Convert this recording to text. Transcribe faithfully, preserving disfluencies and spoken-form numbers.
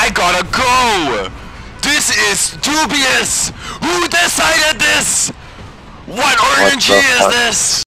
I gotta go! This is dubious! Who decided this? What orangey is this?